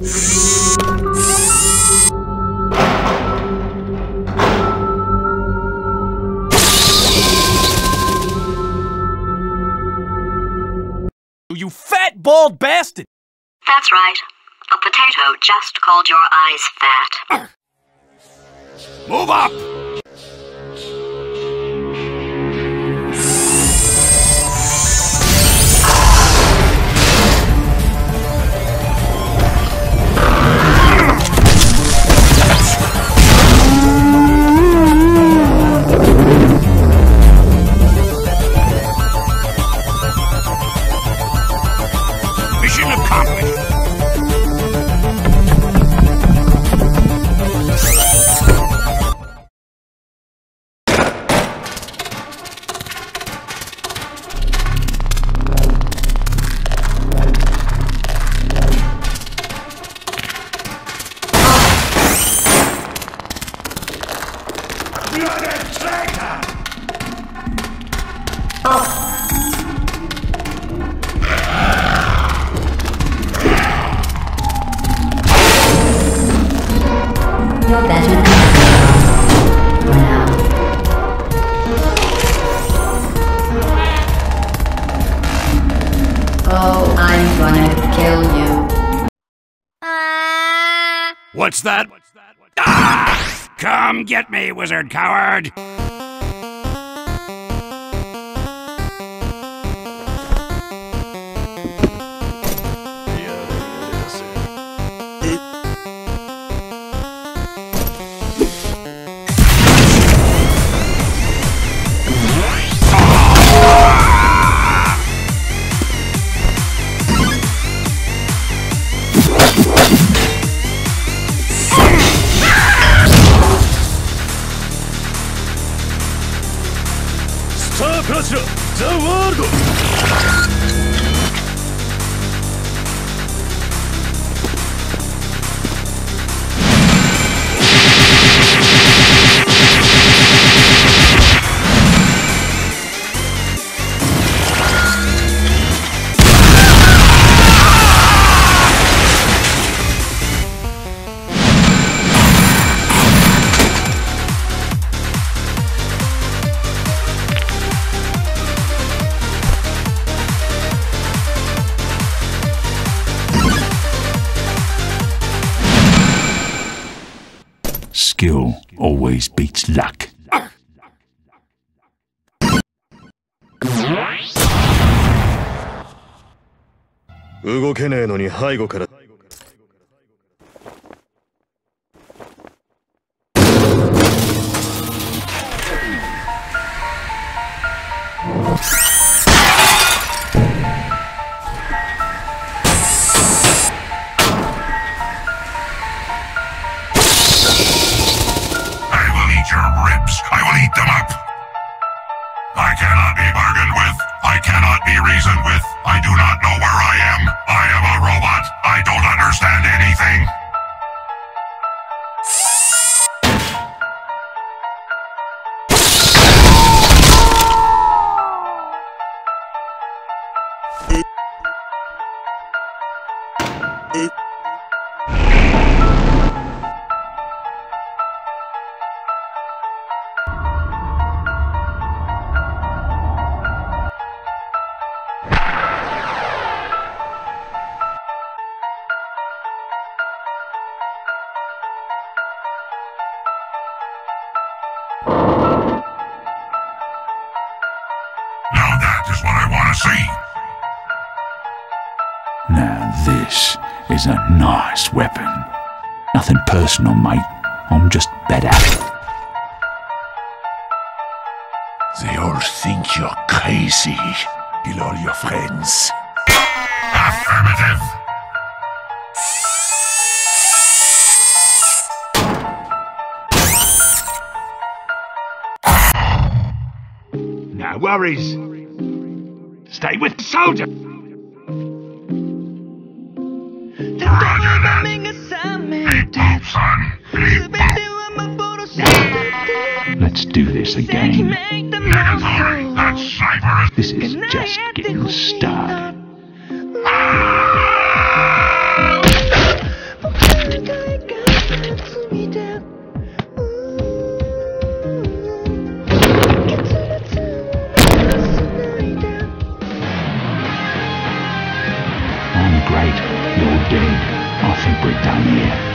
You fat, bald bastard! That's right. A potato just called your eyes fat. Move up! Mission accomplished! You're better than well. Oh, I'm gonna kill you. What's that? Ah! Come get me, wizard coward! The world! Skill always beats luck. 動けねえのに背後から I will eat them up. I cannot be bargained with. I cannot be reasoned with. I do not know where I am. I am a robot. I don't understand anything. Now that is what I want to see. Now this is a nice weapon. Nothing personal, mate. I'm just better. They all think you're crazy. Kill all your friends. Affirmative. No worries. Stay with the soldier. Roger that. Keep up, son. Keep up. Let's do this again. Negatory. That sniper is... This is just getting started. I think we're done here.